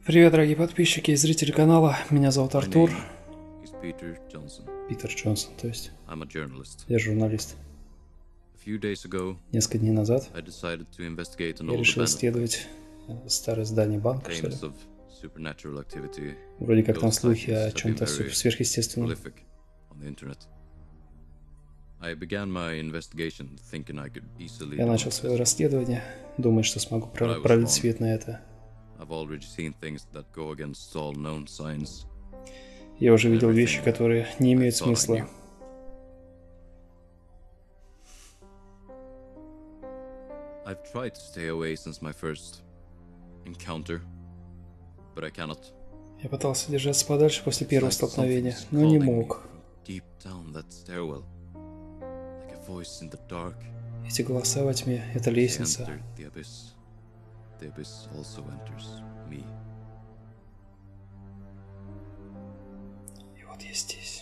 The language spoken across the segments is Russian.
Привет, дорогие подписчики и зрители канала. Меня зовут Артур. Питер Джонсон, то есть. Я журналист. Несколько дней назад я решил исследовать старое здание банка, что ли. Вроде как там слухи о чем-то сверхъестественном. Я начал свое расследование, думая, что смогу пролить свет на это. Я уже видел вещи, которые не имеют смысла. Я пытался держаться подальше после первого столкновения, но не мог. Эти голоса во тьме — это лестница. И вот я здесь.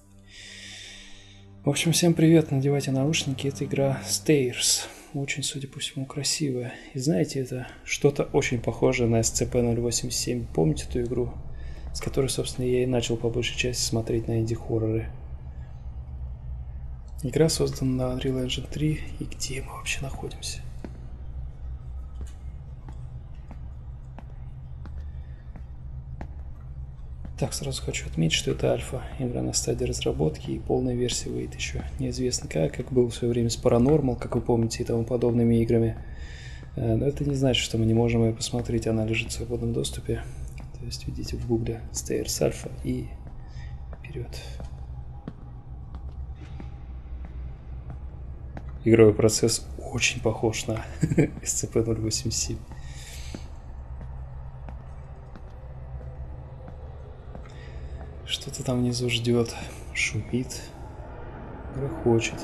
В общем, всем привет, надевайте наушники, это игра Stairs. Очень, судя по всему, красивая. И знаете, это что-то очень похожее на SCP-087. Помните ту игру, с которой, собственно, я и начал по большей части смотреть на инди-хорроры? Игра создана на Unreal Engine 3. И где мы вообще находимся? Так, сразу хочу отметить, что это альфа. Игра на стадии разработки, и полная версия выйдет еще неизвестно как было в свое время с Paranormal, как вы помните, и тому подобными играми. Но это не значит, что мы не можем ее посмотреть, она лежит в свободном доступе. То есть введите в гугле Stairs Alpha и вперед. Игровой процесс очень похож на SCP-087. Что-то там внизу ждет, шумит, грохочет.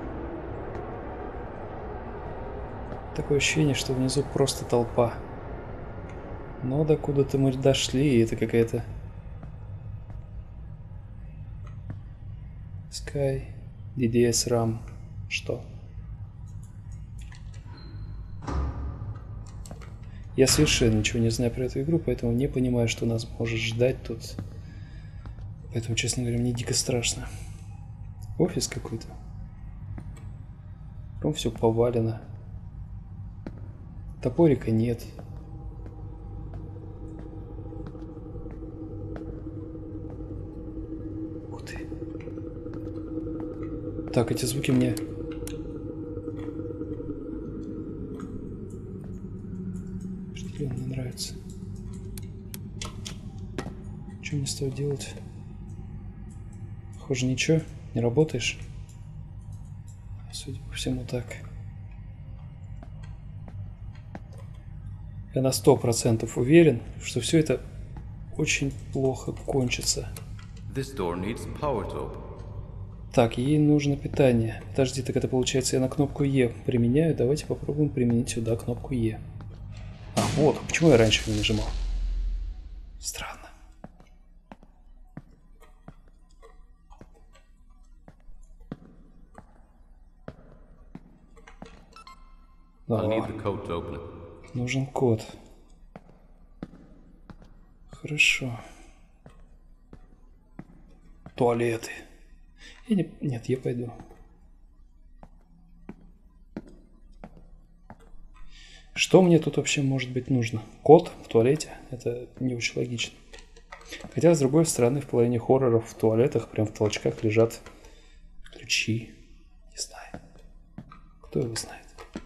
Такое ощущение, что внизу просто толпа. Но докуда-то мы дошли, и это какая-то... Sky, DDS RAM. Что? Я совершенно ничего не знаю про эту игру, поэтому не понимаю, что нас может ждать тут. Поэтому, честно говоря, мне дико страшно. Офис какой-то. Там все повалено. Топорика нет. Ух ты. Так, эти звуки мне... определенно нравятся. Что мне стоит делать? Похоже, ничего, не работаешь. Судя по всему, так. Я на 100% уверен, что все это очень плохо кончится. Так, ей нужно питание. Подожди, так это получается я на кнопку Е применяю. Давайте попробуем применить сюда кнопку Е. А, вот, почему я раньше не нажимал? Странно. Нужен код. Хорошо. Туалеты. Нет, я пойду. Что мне тут вообще может быть нужно? Код в туалете? Это не очень логично. Хотя, с другой стороны, в половине хорроров в туалетах, прям в толчках лежат ключи. Не знаю. Кто его знает?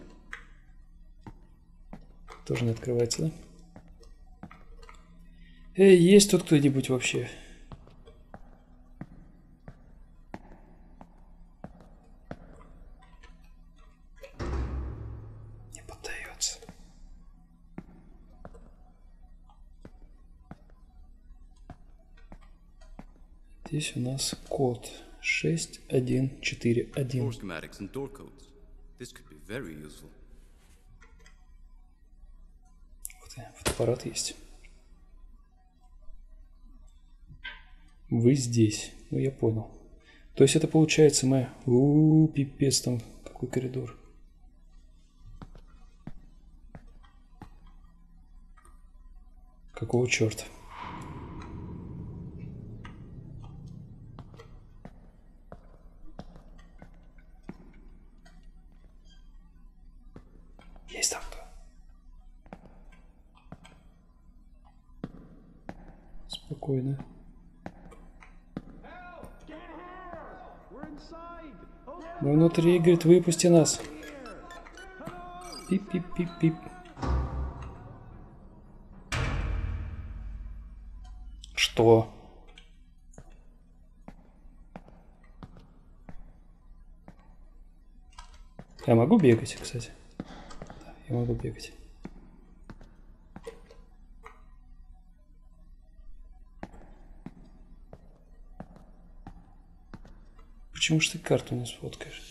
Тоже не открывается, да? Эй, есть тут кто-нибудь вообще? Не поддается. Здесь у нас код 6141. Фотоаппарат есть. Вы здесь. Ну, я понял. То есть это получается мы... пипец там. Какой коридор. Какого черта? Есть там кто? Спокойно. Мы внутри, говорит, выпусти нас. Пип-пип-пип-пип. Что? Я могу бегать, кстати? Да, я могу бегать. Почему ж ты карту не сфоткаешь?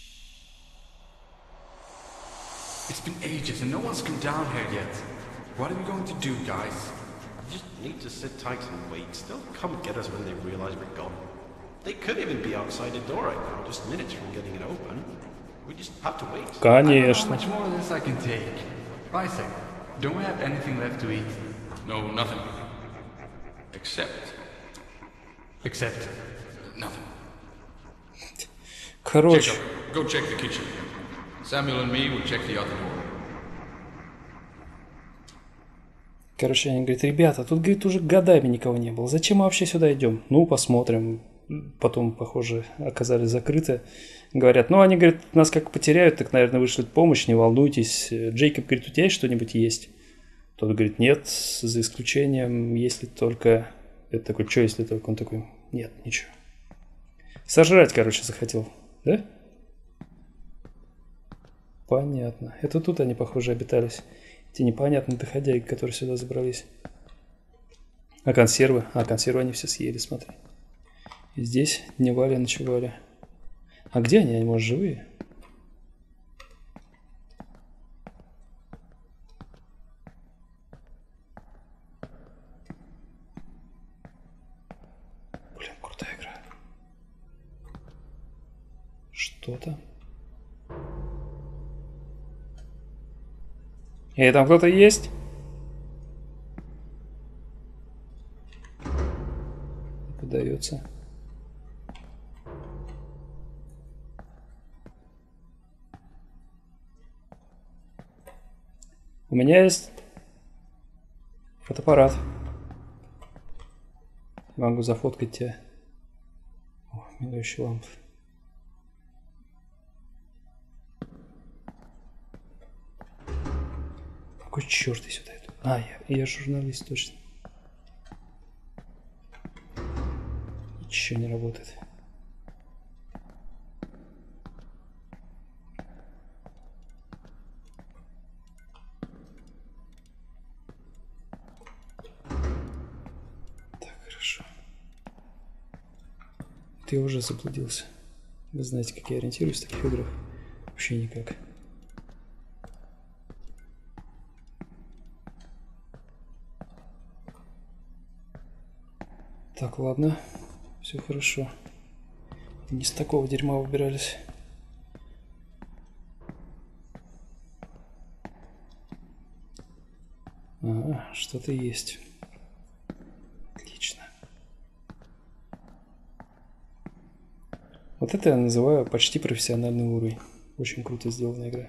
It's been ages and no one's come down here yet. What are we going to do, guys? We just need to sit tight and wait. They'll come get us when they realize we're gone. They could even be outside the door right now, just minutes from getting it open. We just have to wait. Конечно. How much more of this I can take? Isaac, don't we have anything left to eat? No, nothing. Except nothing. Короче. Jacob, go check the kitchen. Samuel and me will check the other door. Короче, они говорят, ребята, тут, говорит, уже годами никого не было. Зачем мы вообще сюда идем? Ну, посмотрим. Потом, похоже, оказались закрыты. Говорят, ну, они, говорят, нас как потеряют, так, наверное, вышлют помощь, не волнуйтесь. Джейкоб говорит, у тебя есть что-нибудь есть? Тот говорит, нет, за исключением, если только... Это такой, что если только? Он такой, нет, ничего. Сожрать, короче, захотел, да? Понятно. Это тут они, похоже, обитались. Эти непонятные доходяги, которые сюда забрались. А консервы? А, консервы они все съели, смотри. И здесь дневали, ночевали. А где они? Они, может, живые? Блин, крутая игра. Что там? И там кто-то есть? Подается. У меня есть фотоаппарат. Могу зафоткать тебя. О, мигающая лампа. Какой черт я сюда иду? А, я журналист, точно. Ничего не работает. Так, хорошо. Вот я уже заблудился. Вы знаете, как я ориентируюсь в таких играх? Вообще никак. Так, ладно. Все хорошо. Не с такого дерьма выбирались. Ага, что-то есть. Отлично. Вот это я называю почти профессиональный уровень. Очень круто сделанная игра.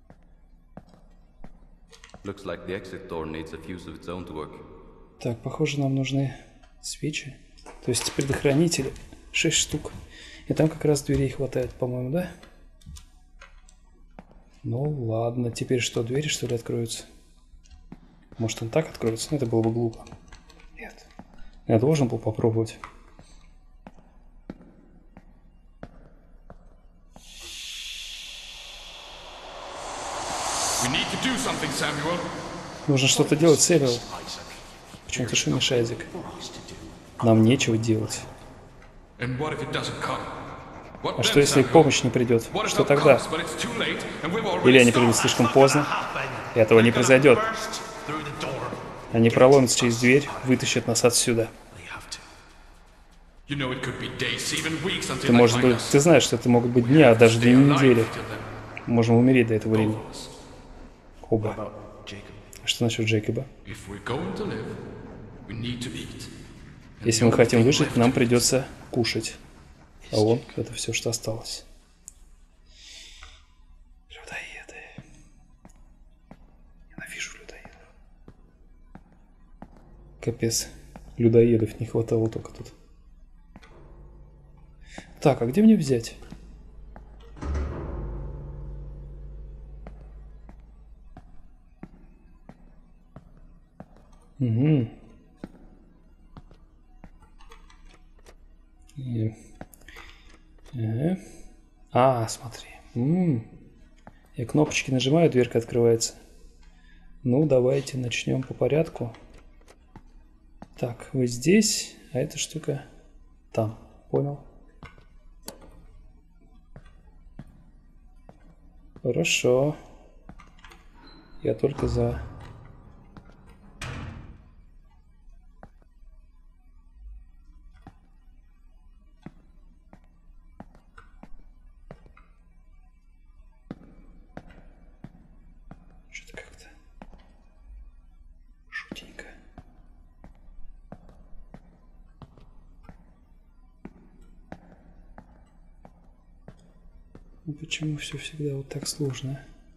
Looks like the exit door needs a fuse of its own to work. Так, похоже, нам нужны свечи. То есть предохранители 6 штук. И там как раз дверей хватает, по-моему, да? Ну ладно, теперь что, двери что ли откроются? Может он так откроется? Ну, это было бы глупо. Нет. Я должен был попробовать. We need to do something, Samuel. Нужно что-то делать, Сэмюэл. Почему ты шумишь, Айзек? Нам нечего делать. And what if it doesn't come? What А then, что если Samuel? помощь не придет? What if Что it тогда? comes, but it's too late, and we've already Или они придут started? слишком поздно? Этого не произойдет. Они проломятся через дверь, вытащат нас отсюда. You know it could be days, even weeks until Ты, they может find быть, us. ты знаешь, что это могут быть дни, а даже две недели. Можем умереть до этого времени. Оба. Что насчет Джейкоба? If we're going to live, we need to eat. Если мы хотим выжить, нам придется кушать. А он — это все, что осталось. Людоеды. Ненавижу людоедов. Капец. Людоедов не хватало только тут. Так, а где мне взять? Угу. Ага. А, смотри. Я кнопочки нажимаю, дверка открывается. Ну, давайте начнем по порядку. Так, вы здесь, а эта штука там. Понял? Хорошо. Я только за. Что-то как-то шутенько. Ну почему все всегда вот так сложно?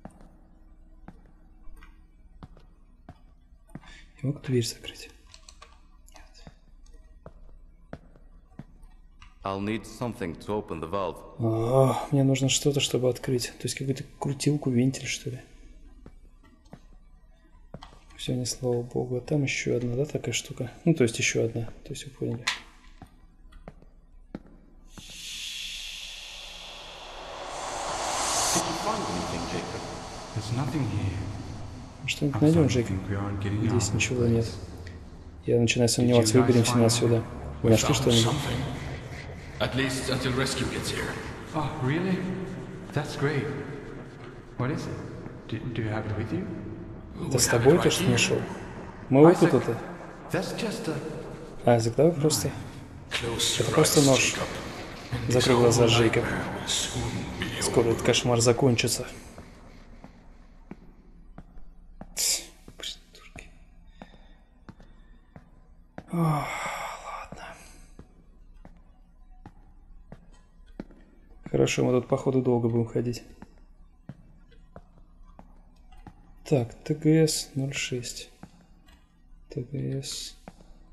Я могу дверь закрыть? Нет. I'll need something to open the valve. Мне нужно что-то, чтобы открыть. То есть какую-то крутилку, вентиль, что ли. Все, не слава богу. А там еще одна, да, такая штука? Ну, то есть еще одна. То есть вы поняли. There's nothing here. Что-нибудь найдем, Джейк? Здесь ничего нет. Я начинаю сомневаться, выберемся мы отсюда. Вы нашли что-нибудь? At least until rescue gets here. Oh, really? That's great. What is it? Do you have it with you? Это с тобой то, что нашел? Мы вот тут это. That's just a... Айзек, давай просто... Это просто нож. Закрой глаза, Джейкоб. Скоро этот кошмар закончится. Придурки. Ладно. Хорошо, мы тут, походу, долго будем ходить. Так, ТГС 06. ТГС...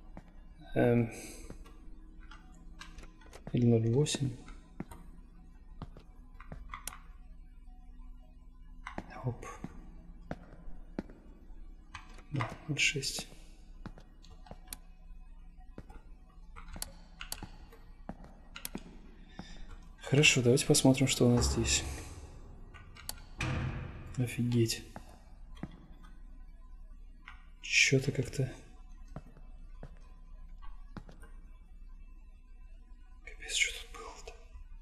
или 08. Оп. Да, 06. Хорошо, давайте посмотрим, что у нас здесь. Офигеть. Чё-то как-то... Капец, что тут было-то?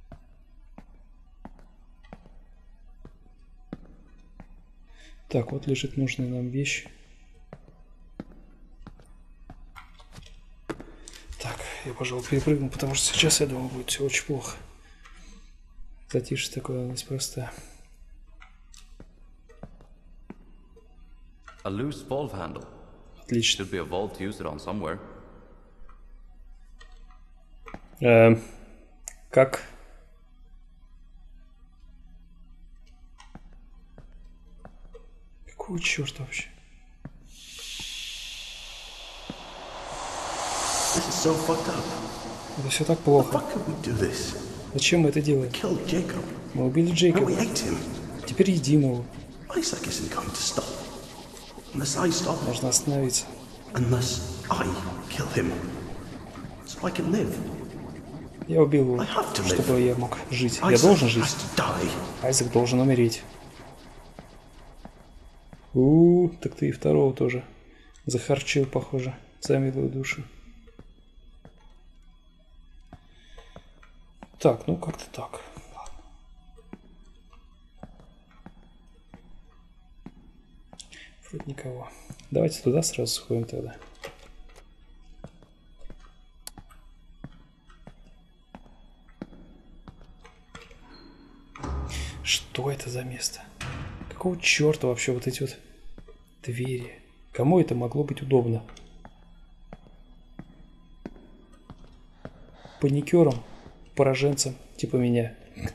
Так, вот лежит нужная нам вещь. Так, я, пожалуй, перепрыгну, потому что сейчас, я думаю, будет все очень плохо. Затишье такое у нас просто... A loose valve handle. Отлично. Should be a vault to use it on somewhere. Как? Какого черта вообще? This is so fucked up. Это все так плохо. Fuck could we do this? Зачем мы это делаем? Killed Jacob. Мы убили No, Джейкоба. we ate him. Теперь едим его. Isaac isn't going to stop. Unless I stop him. Нужно остановиться. Unless I kill him. So I can live. Я убил его, I have to live. чтобы я мог жить. Я Isaac должен has жить. to die. Айзек должен умереть. Так ты и второго тоже захарчил, похоже, за милую душу. Так, ну как-то так. Ладно. Вроде никого. Давайте туда сразу сходим тогда. Что это за место? Какого черта вообще вот эти вот двери? Кому это могло быть удобно? Паникерам, пораженцам, типа меня.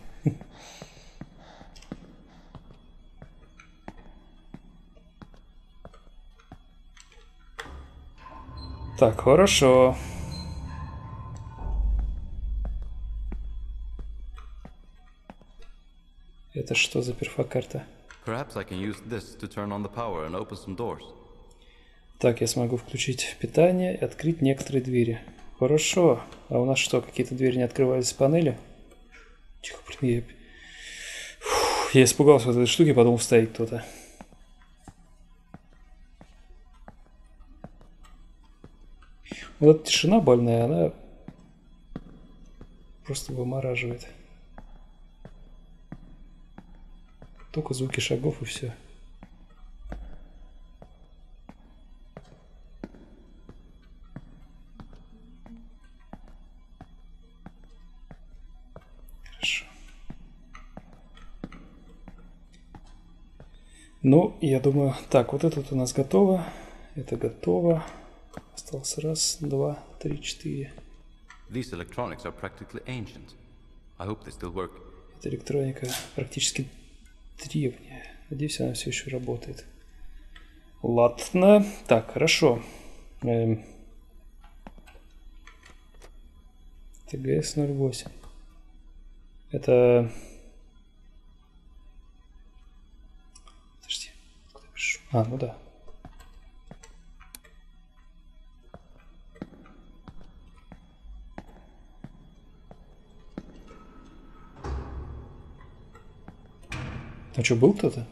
Так, хорошо. Это что за перфокарта? Perhaps I can use this to turn on the power and open some doors. Так, я смогу включить питание и открыть некоторые двери. Хорошо. А у нас что, какие-то двери не открывались с панели? Тихо, блин, я испугался вот этой штуки, подумал, стоит кто-то. Вот эта тишина больная, она просто вымораживает. Только звуки шагов и все. Хорошо. Ну, я думаю... Так, вот это вот у нас готово. Это готово. Осталось раз, два, три, четыре. These electronics are practically ancient. I hope they still work. Эта электроника практически древняя. Надеюсь, она все еще работает. Ладно. Так, хорошо. ТГС-08. Это... Подожди. Куда пишу? А, ну да. А что, был кто-то?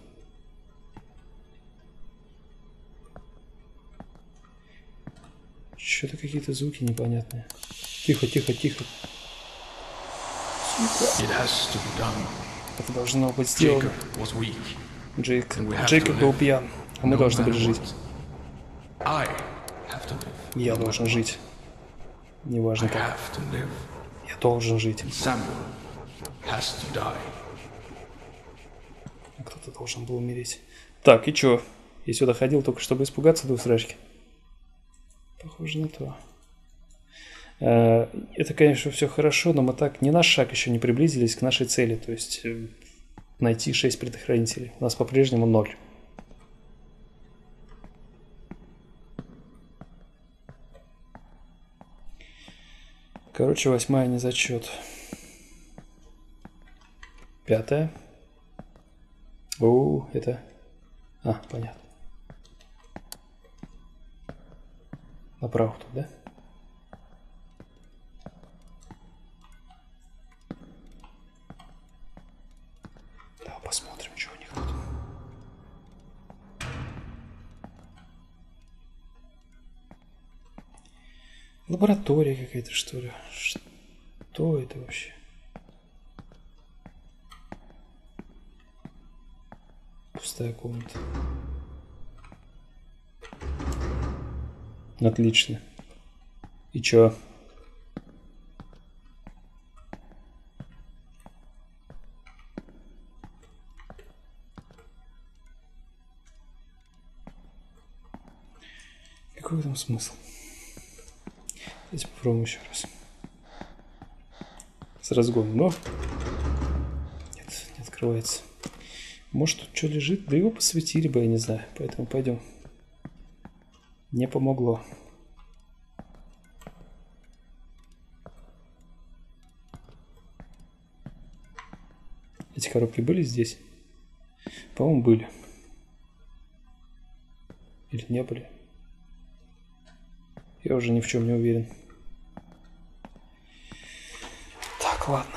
Что-то какие-то звуки непонятные. Тихо, тихо, тихо. It has to be done. Это должно быть сделано. Jacob was weak. Джейкоб был пьян, а мы No должны были matter жить. what. I have to live. Я должен жить. Неважно I как. have to live. Я должен жить. Samuel has to die. А кто-то должен был умереть. Так, и чё? Я сюда ходил только чтобы испугаться до усрачки. Похоже на то. Это, конечно, все хорошо, но мы так ни на шаг еще не приблизились к нашей цели. То есть найти 6 предохранителей. У нас по-прежнему 0. Короче, 8-я не зачет. 5-я. О, это... А, понятно. Направо тут, да? Да, посмотрим, что у них тут. Лаборатория какая-то, что ли? Что это вообще? Пустая комната. Отлично. И чё? Какой в этом смысл? Давайте попробуем еще раз. С разгоном, но... Нет, не открывается. Может, тут что лежит? Да его посветили бы, я не знаю. Поэтому пойдем. Не помогло. Эти коробки были здесь? По-моему, были. Или не были? Я уже ни в чем не уверен. Так, ладно.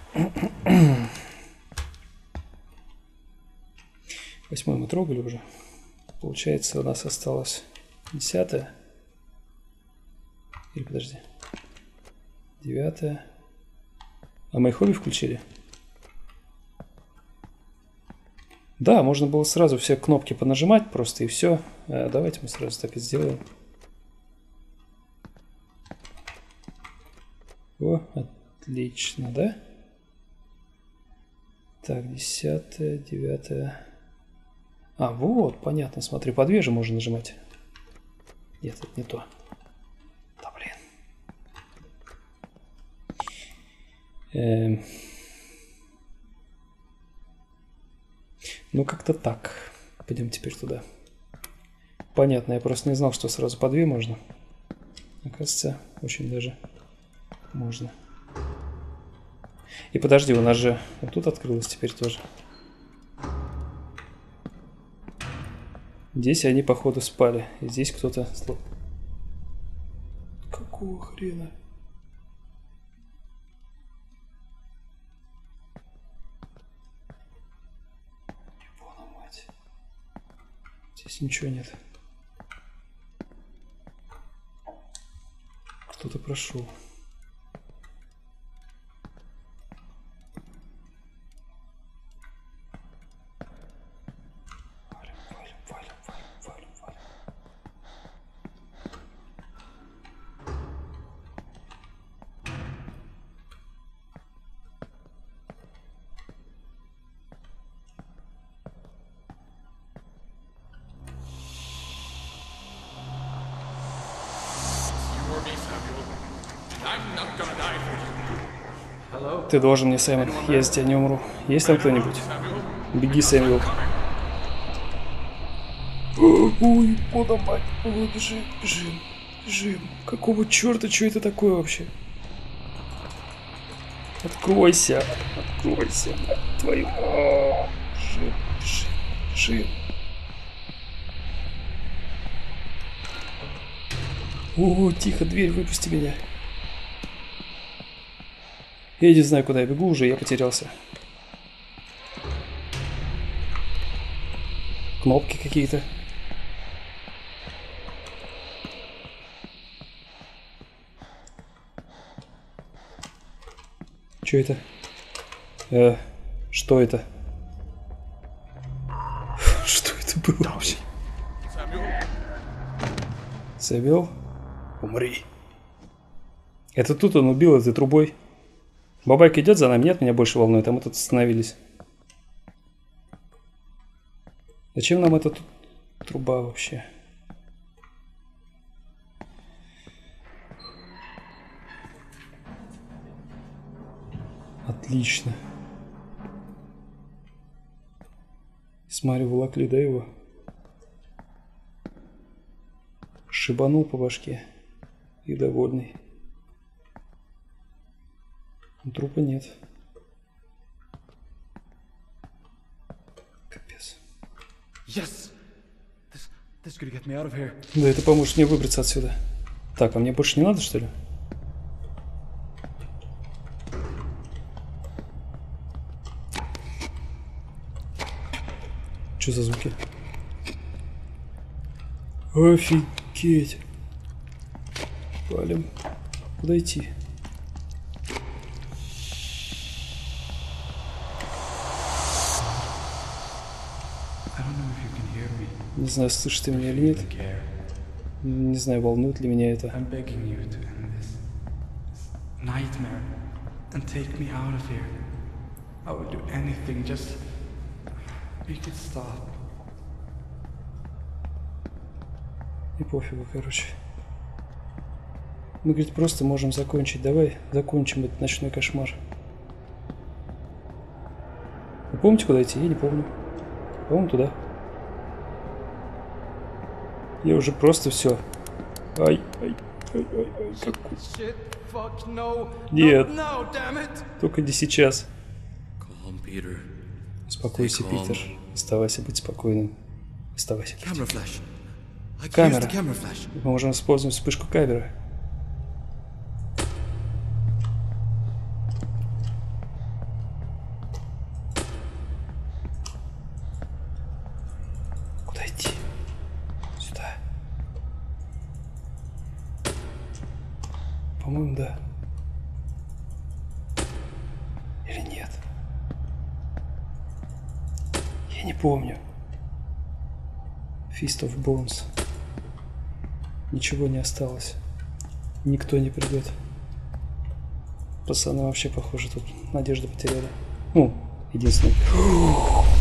8-й мы трогали уже. Получается, у нас осталось 10-я. Или подожди. 9-я. А мы их обе включили? Да, можно было сразу все кнопки понажимать просто и все. Давайте мы сразу так и сделаем. О, отлично, да? Так, 10-я, 9-я. А, вот, понятно, смотри, по две же можно нажимать. Нет, это не то. Да блин. Ну, как-то так. Пойдем теперь туда. Понятно, я просто не знал, что сразу по 2 можно. Оказывается, очень даже можно. И подожди, у нас же вот тут открылось теперь тоже. Здесь они, походу, спали. И здесь кто-то... Какого хрена? Ебана мать. Здесь ничего нет. Кто-то прошел. Ты должен мне, Саймон. Я за тебя не умру. Есть там кто-нибудь? Беги, Сэмюэл. Ой, подобать. Ой, бежим, бежим, бежим. Какого черта? Что это такое вообще? Откройся, откройся. Твою... Бежим, бежим, бежим. О, тихо, дверь, выпусти меня. Я не знаю, куда я бегу уже, я потерялся. Кнопки какие-то. Что это? Что это? Что это было вообще? Сэмюэл? Умри. Это тут он убил этой трубой. Бабайка идет за нами? Нет, меня больше волнует, а мы тут остановились. Зачем нам эта труба вообще? Отлично. Смотрю, волокли, да, его? Шибанул по башке. И довольный. Трупа нет. Капец. Yes. This could get me out of here. Да, это поможет мне выбраться отсюда. Так, а мне больше не надо, что ли? Что за звуки? Офигеть. Валим. Куда идти? Не знаю, слышишь ты меня или нет. Не знаю, волнует ли меня это. I'm begging you to end this nightmare and take me out of here. I would do anything, just make it stop. И пофигу, короче. Мы, говорит, просто можем закончить. Давай закончим этот ночной кошмар. Вы помните, куда идти? Я не помню. По-моему, туда. Я уже просто все. Ай, ай, ай, ай, ай, как... Shit, fuck, no. Нет. No, damn it. Только не сейчас. Calm, Peter. Успокойся, Stay calm. Питер. Оставайся быть спокойным. Оставайся. Camera flash. I can use Камера. the camera flash. Мы можем использовать вспышку камеры. Куда идти? Сюда. По-моему, да. Или нет? Я не помню. Feast of Bones. Ничего не осталось. Никто не придет. Пацаны вообще, похоже, тут надежду потеряли. Ну, единственное.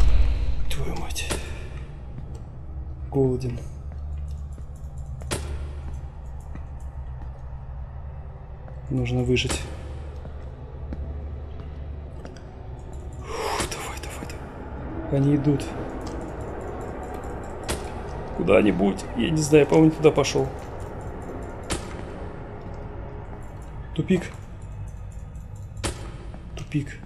Твою мать. Голоден. Нужно выжить. Фу, давай, давай, давай. Они идут. Куда-нибудь. Я не знаю, по-моему, туда пошел. Тупик. Тупик.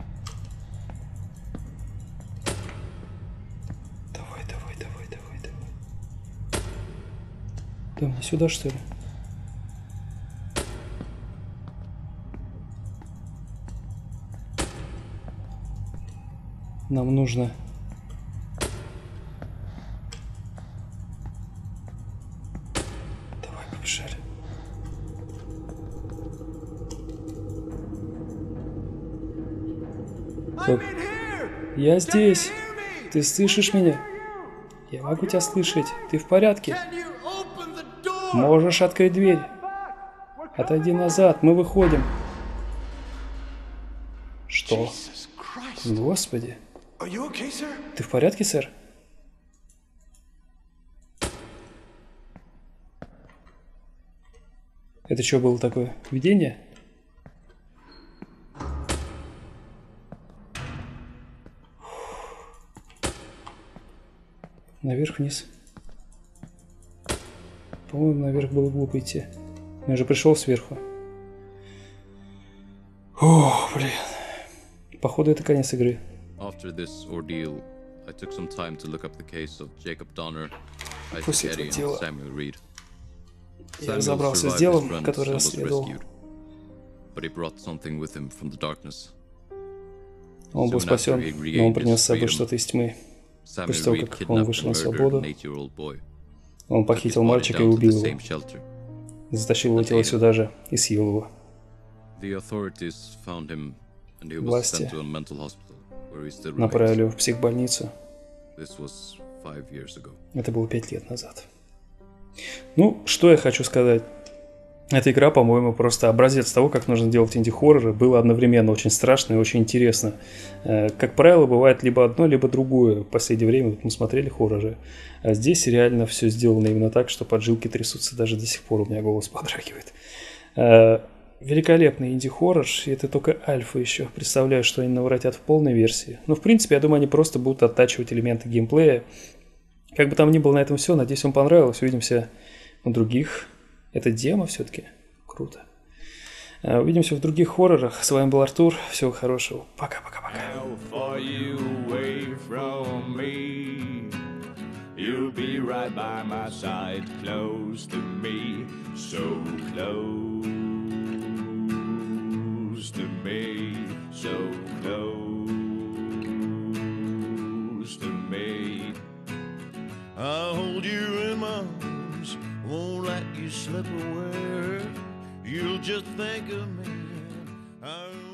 Давай, давай, давай, давай, давай. Да мне сюда, что ли? Нам нужно... Давай, побежали. Как? Я здесь. Ты слышишь меня? Я могу тебя слышать. Ты в порядке? Можешь открыть дверь. Отойди назад, мы выходим. Что? Господи. Ты в порядке, сэр? Это что было такое? Видение? Наверх-вниз. По-моему, наверх было глупо идти. Я же пришел сверху. О, блин. Походу, это конец игры. After this ordeal, I took some time to look up the case of Jacob Donner, После Isaac этого Eddy, дела and Samuel Reed. я Samuel разобрался с survived his делом, friends которое and was расследовал. rescued, but he brought something with him from the darkness. Он был Soon after спасен, he но он regained принес his с собой freedom, что-то из тьмы. Samuel После того, Reed как он kidnapped вышел and на murdered свободу, an 8-year-old boy. он Took his похитил body мальчика и down to the убил его. same shelter. Затащил его тело сюда же и съел его. The authorities found him, and he was Власти sent to a mental hospital, where he still направили remains. его в психбольницу. This was 5 years ago. Это было 5 лет назад. Ну, что я хочу сказать. Эта игра, по-моему, просто образец того, как нужно делать инди-хорроры. Было одновременно очень страшно и очень интересно. Как правило, бывает либо одно, либо другое. В последнее время вот мы смотрели хорроры. А здесь реально все сделано именно так, что поджилки трясутся. Даже до сих пор у меня голос подрагивает. Великолепный инди-хоррор. И это только альфа еще. Представляю, что они наворотят в полной версии. Но, в принципе, я думаю, они просто будут оттачивать элементы геймплея. Как бы там ни было, на этом все. Надеюсь, вам понравилось. Увидимся на других. Это демо все-таки? Круто. Увидимся в других хоррорах. С вами был Артур. Всего хорошего. Пока-пока-пока. You'll be right by my side, close to me, so close to me, so close to me. I'll hold you in my arms, won't let you slip away. You'll just think of me.